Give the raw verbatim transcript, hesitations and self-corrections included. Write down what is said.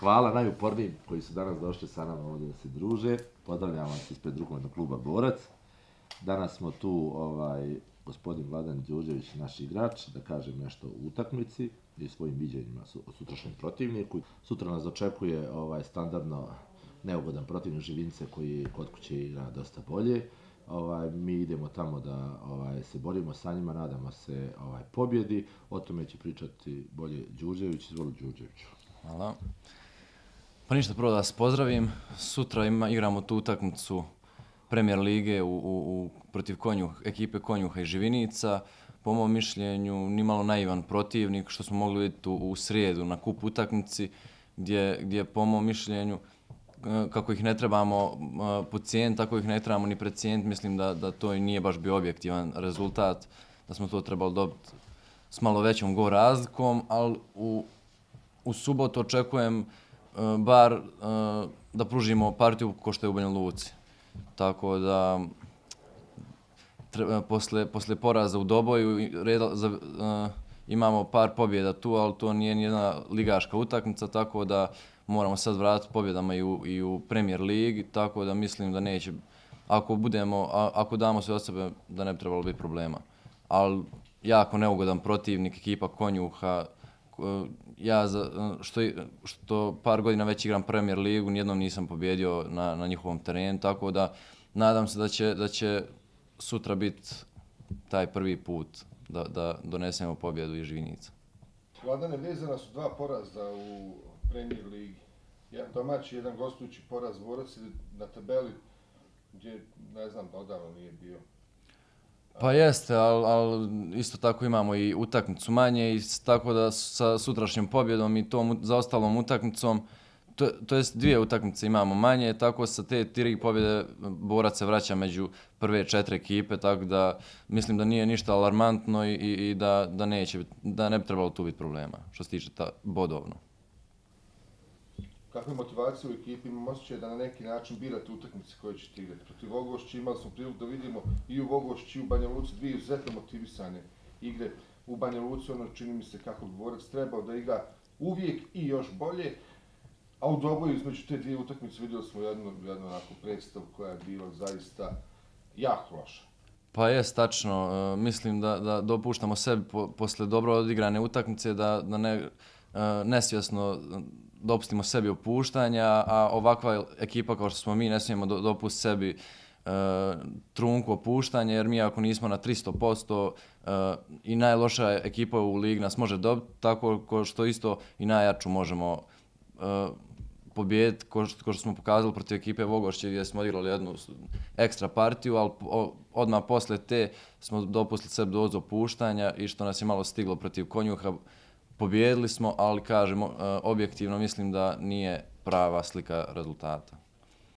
hvala najupornijim koji su danas došli sa nama ovdje da se druže. Pozdravljam vas ispred rukometnog kluba Borac. Danas smo tu ovaj, gospodin Vladan Đurđević, naš igrač, da kažem nešto o utakmici i svojim viđenjima o sutrašnjem protivniku. Sutra nas očekuje ovaj, standardno neugodan protivnik Živince koji kod kuće igra dosta bolje. Ovaj, mi idemo tamo da ovaj, se borimo sa njima, nadamo se ovaj, pobjedi. O tome će pričati bolje Đurđević. Izvoli Đurđeviću. Hvala. Pa ništa, prvo da vas pozdravim. Sutra ima, igramo tu utakmicu Premier lige u, u, u, protiv konjuh, ekipe Konjuha i Živinica. Po mom mišljenju, nimalo naivan protivnik, što smo mogli vidjeti u, u srijedu na kup utakmici, gdje, gdje po mom mišljenju kako ih ne trebamo podcijeniti, tako ih ne trebamo ni precijeniti. Mislim da, da to i nije baš bio objektivan rezultat, da smo to trebali dobiti s malo većom gol razlikom, ali u, u subotu očekujem uh, bar uh, da pružimo partiju ko što je u Banja Luci. Tako da treba, posle, posle poraza u Doboju reda, za, uh, imamo par pobjeda tu, ali to nije nijedna ligaška utakmica, tako da moramo sad vratiti pobjedama i u, i u Premier ligi, tako da mislim da neće, ako budemo, a, ako damo sve od sebe, da ne bi trebalo biti problema. Ali jako neugodan protivnik, ekipa Konjuha, ja za, što, što par godina već igram Premier ligu, nijednom nisam pobjedio na, na njihovom terenu, tako da nadam se da će, da će sutra biti taj prvi put da, da donesemo pobjedu iz Živinica. Vladane, vezana su dva poraza u Premier ligi. Jedan domaći, jedan gostujući poraz. Borac na tabeli gdje, ne znam, odavno nije bio. Pa jeste, ali al isto tako imamo i utakmicu manje i tako da sa sutrašnjom pobjedom i tom zaostalom utakmicom, to, to jest dvije utakmice imamo manje, tako sa te tri pobjede Borac se vraća među prve četiri ekipe, tako da mislim da nije ništa alarmantno i, i, i da, da, neće, da ne bi trebalo tu biti problema što se tiče ta bodovno. Kakva je motivacija u ekipi? Imam osjećaj da na neki način birate utakmice koje ćete igrati. Protiv Vogošća imali smo priliku da vidimo i u Vogošći i u Banja Luci dvije izuzetno motivisane igre. U Banja Luci ono čini mi se kako Borac trebao da igra uvijek i još bolje. A u Doboju između te dvije utakmice vidjeli smo jednu, jednu onako predstavu koja je bila zaista jako loša. Pa jest, tačno. E, mislim da, da dopuštamo sebi po, posle dobro odigrane utakmice da, da ne, e, nesvjesno dopustimo sebi opuštanja, a ovakva ekipa kao što smo mi ne smijemo do, dopustiti sebi e, trunku opuštanja, jer mi ako nismo na tristo posto e, i najloša ekipa u ligi nas može dobiti, tako što isto i najjaču možemo e, pobijediti, ko što, ko što smo pokazali protiv ekipe Vogošće gdje smo odigrali jednu ekstra partiju, ali odmah posle te smo dopustili sebi dozu opuštanja i što nas je malo stiglo protiv Konjuha. Pobjedili smo, ali kažemo, objektivno mislim da nije prava slika rezultata.